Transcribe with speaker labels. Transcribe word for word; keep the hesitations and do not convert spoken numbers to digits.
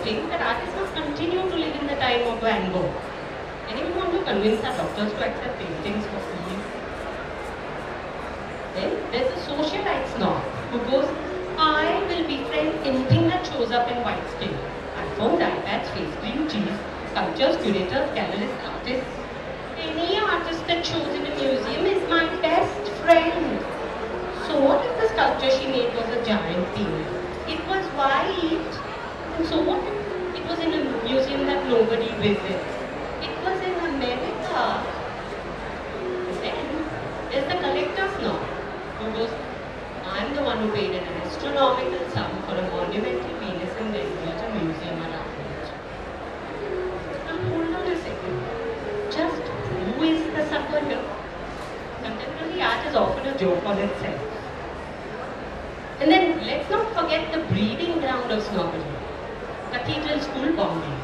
Speaker 1: think that artists must continue to live in the time of Van Gogh. Anyone want to convince our doctors to accept paintings for free? Then there's a socialite snob who goes, I will befriend anything that shows up in white skin. iPhones, iPads, face cream, cheese, sculptures, curators, galleries, artists. Any artist that shows in a museum is my best friend. So what if the sculpture she made was a giant penis? It was white. And so what if it was in a museum that nobody visits? It was in America. And then there's the collector snob who goes, I'm the one who paid an astronomical sum for a monumental penis in the Indian museum around it. Now hold on a second. Just who is the sucker here? Contemporary art is often a joke on itself. And then let's not forget the breeding ground of snobbery. Cathedral School, Bombay.